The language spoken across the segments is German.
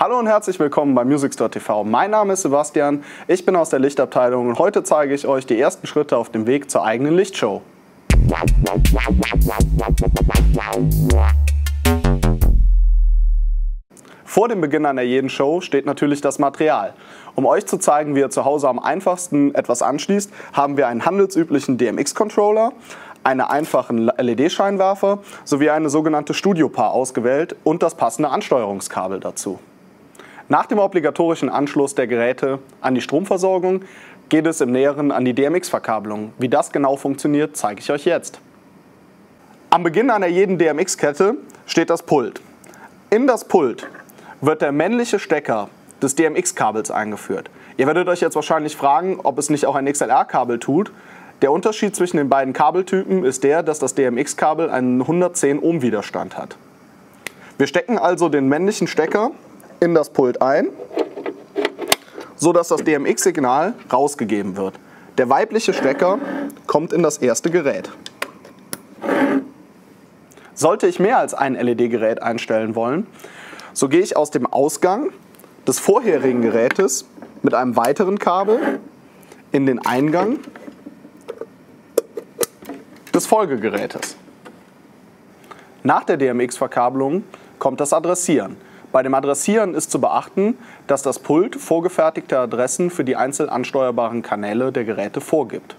Hallo und herzlich willkommen bei Music Store TV. Mein Name ist Sebastian, ich bin aus der Lichtabteilung und heute zeige ich euch die ersten Schritte auf dem Weg zur eigenen Lichtshow. Vor dem Beginn einer jeden Show steht natürlich das Material. Um euch zu zeigen, wie ihr zu Hause am einfachsten etwas anschließt, haben wir einen handelsüblichen DMX-Controller, einen einfachen LED-Scheinwerfer sowie eine sogenannte Studio-Paar ausgewählt und das passende Ansteuerungskabel dazu. Nach dem obligatorischen Anschluss der Geräte an die Stromversorgung geht es im Näheren an die DMX-Verkabelung. Wie das genau funktioniert, zeige ich euch jetzt. Am Beginn einer jeden DMX-Kette steht das Pult. In das Pult wird der männliche Stecker des DMX-Kabels eingeführt. Ihr werdet euch jetzt wahrscheinlich fragen, ob es nicht auch ein XLR-Kabel tut. Der Unterschied zwischen den beiden Kabeltypen ist der, dass das DMX-Kabel einen 110 Ohm Widerstand hat. Wir stecken also den männlichen Stecker in das Pult ein, sodass das DMX-Signal rausgegeben wird. Der weibliche Stecker kommt in das erste Gerät. Sollte ich mehr als ein LED-Gerät einstellen wollen, so gehe ich aus dem Ausgang des vorherigen Gerätes mit einem weiteren Kabel in den Eingang des Folgegerätes. Nach der DMX-Verkabelung kommt das Adressieren. Bei dem Adressieren ist zu beachten, dass das Pult vorgefertigte Adressen für die einzeln ansteuerbaren Kanäle der Geräte vorgibt.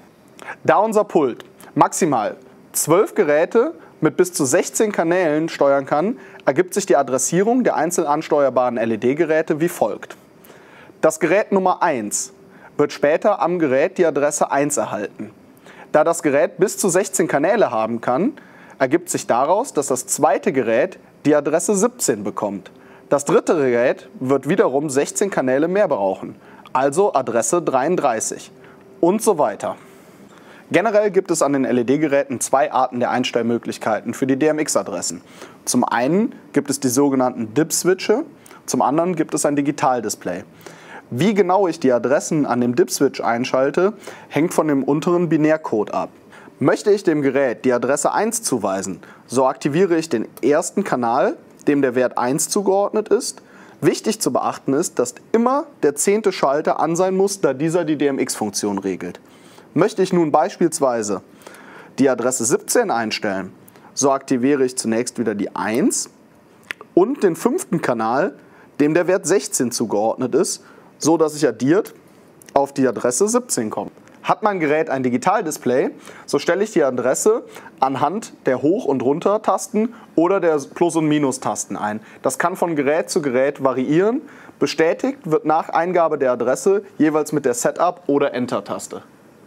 Da unser Pult maximal 12 Geräte mit bis zu 16 Kanälen steuern kann, ergibt sich die Adressierung der einzeln ansteuerbaren LED-Geräte wie folgt. Das Gerät Nummer 1 wird später am Gerät die Adresse 1 erhalten. Da das Gerät bis zu 16 Kanäle haben kann, ergibt sich daraus, dass das zweite Gerät die Adresse 17 bekommt. Das dritte Gerät wird wiederum 16 Kanäle mehr brauchen, also Adresse 33 und so weiter. Generell gibt es an den LED-Geräten zwei Arten der Einstellmöglichkeiten für die DMX-Adressen. Zum einen gibt es die sogenannten DIP-Switche, zum anderen gibt es ein Digitaldisplay. Wie genau ich die Adressen an dem DIP-Switch einschalte, hängt von dem unteren Binärcode ab. Möchte ich dem Gerät die Adresse 1 zuweisen, so aktiviere ich den ersten Kanal, dem der Wert 1 zugeordnet ist. Wichtig zu beachten ist, dass immer der 10. Schalter an sein muss, da dieser die DMX-Funktion regelt. Möchte ich nun beispielsweise die Adresse 17 einstellen, so aktiviere ich zunächst wieder die 1 und den 5. Kanal, dem der Wert 16 zugeordnet ist, so dass ich addiert auf die Adresse 17 komme. Hat mein Gerät ein Digitaldisplay, so stelle ich die Adresse anhand der Hoch- und Runter-Tasten oder der Plus- und Minus-Tasten ein. Das kann von Gerät zu Gerät variieren. Bestätigt wird nach Eingabe der Adresse jeweils mit der Setup- oder Enter-Taste.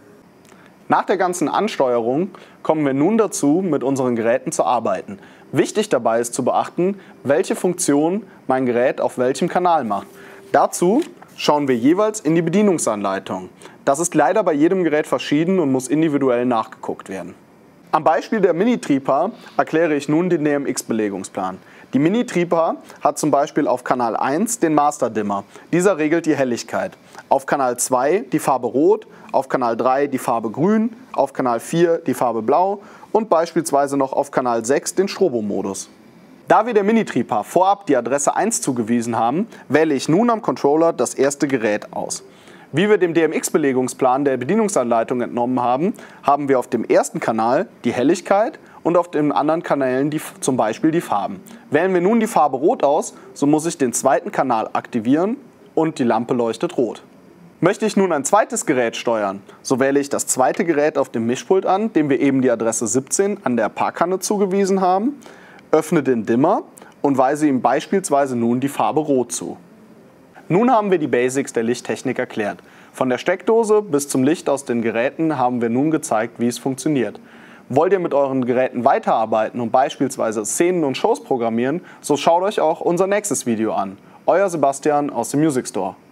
Nach der ganzen Ansteuerung kommen wir nun dazu, mit unseren Geräten zu arbeiten. Wichtig dabei ist zu beachten, welche Funktion mein Gerät auf welchem Kanal macht. Dazu schauen wir jeweils in die Bedienungsanleitung. Das ist leider bei jedem Gerät verschieden und muss individuell nachgeguckt werden. Am Beispiel der Mini-Tripa erkläre ich nun den DMX-Belegungsplan. Die Mini-Tripa hat zum Beispiel auf Kanal 1 den Master-Dimmer. Dieser regelt die Helligkeit. Auf Kanal 2 die Farbe Rot, auf Kanal 3 die Farbe Grün, auf Kanal 4 die Farbe Blau und beispielsweise noch auf Kanal 6 den Strobo-Modus. Da wir der Mini-Tripa vorab die Adresse 1 zugewiesen haben, wähle ich nun am Controller das erste Gerät aus. Wie wir dem DMX-Belegungsplan der Bedienungsanleitung entnommen haben, haben wir auf dem ersten Kanal die Helligkeit und auf den anderen Kanälen zum Beispiel die Farben. Wählen wir nun die Farbe Rot aus, so muss ich den zweiten Kanal aktivieren und die Lampe leuchtet rot. Möchte ich nun ein zweites Gerät steuern, so wähle ich das zweite Gerät auf dem Mischpult an, dem wir eben die Adresse 17 an der Parkkanne zugewiesen haben, öffne den Dimmer und weise ihm beispielsweise nun die Farbe Rot zu. Nun haben wir die Basics der Lichttechnik erklärt. Von der Steckdose bis zum Licht aus den Geräten haben wir nun gezeigt, wie es funktioniert. Wollt ihr mit euren Geräten weiterarbeiten und beispielsweise Szenen und Shows programmieren, so schaut euch auch unser nächstes Video an. Euer Sebastian aus dem Music Store.